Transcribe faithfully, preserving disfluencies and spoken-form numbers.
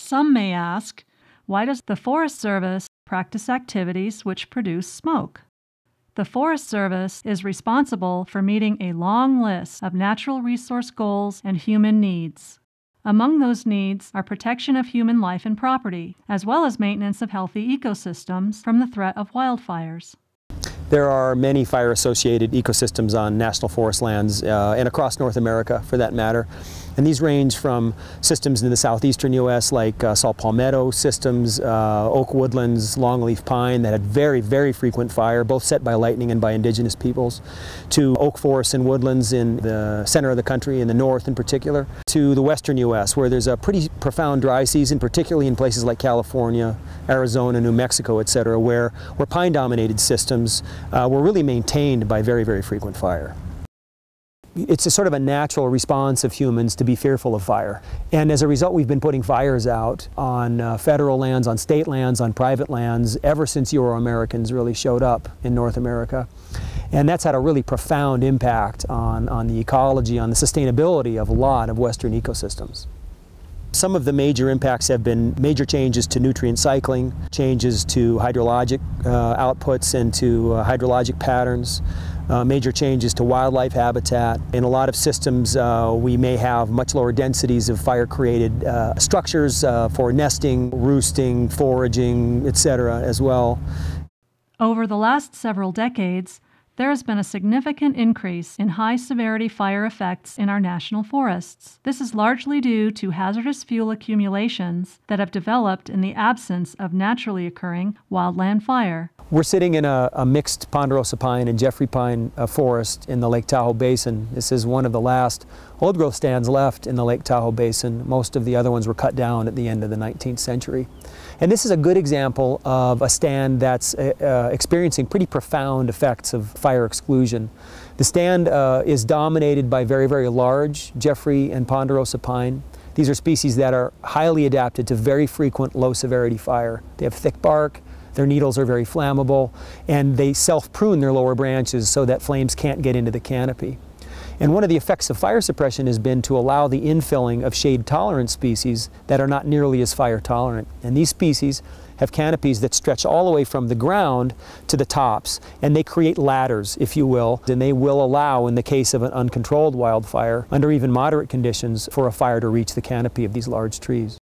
Some may ask, why does the Forest Service practice activities which produce smoke? The Forest Service is responsible for meeting a long list of natural resource goals and human needs. Among those needs are protection of human life and property, as well as maintenance of healthy ecosystems from the threat of wildfires. There are many fire-associated ecosystems on national forest lands uh, and across North America, for that matter. And these range from systems in the southeastern U S like uh, saw palmetto systems, uh, oak woodlands, longleaf pine that had very, very frequent fire, both set by lightning and by indigenous peoples, to oak forests and woodlands in the center of the country, in the north in particular, to the western U S where there's a pretty profound dry season, particularly in places like California, Arizona, New Mexico, et cetera, where, where pine-dominated systems uh, were really maintained by very, very frequent fire. It's a sort of a natural response of humans to be fearful of fire. And as a result, we've been putting fires out on uh, federal lands, on state lands, on private lands, ever since Euro-Americans really showed up in North America. And that's had a really profound impact on, on the ecology, on the sustainability of a lot of Western ecosystems. Some of the major impacts have been major changes to nutrient cycling, changes to hydrologic uh, outputs and to uh, hydrologic patterns, uh, major changes to wildlife habitat. In a lot of systems, uh, we may have much lower densities of fire-created uh, structures uh, for nesting, roosting, foraging, et cetera as well. Over the last several decades, there has been a significant increase in high-severity fire effects in our national forests. This is largely due to hazardous fuel accumulations that have developed in the absence of naturally occurring wildland fire. We're sitting in a, a mixed ponderosa pine and Jeffrey pine uh, forest in the Lake Tahoe Basin. This is one of the last old-growth stands left in the Lake Tahoe Basin. Most of the other ones were cut down at the end of the nineteenth century. And this is a good example of a stand that's uh, experiencing pretty profound effects of fire exclusion. The stand uh, is dominated by very, very large Jeffrey and ponderosa pine. These are species that are highly adapted to very frequent low-severity fire. They have thick bark, their needles are very flammable, and they self-prune their lower branches so that flames can't get into the canopy. And one of the effects of fire suppression has been to allow the infilling of shade-tolerant species that are not nearly as fire-tolerant. And these species have canopies that stretch all the way from the ground to the tops, and they create ladders, if you will, and they will allow, in the case of an uncontrolled wildfire, under even moderate conditions, for a fire to reach the canopy of these large trees.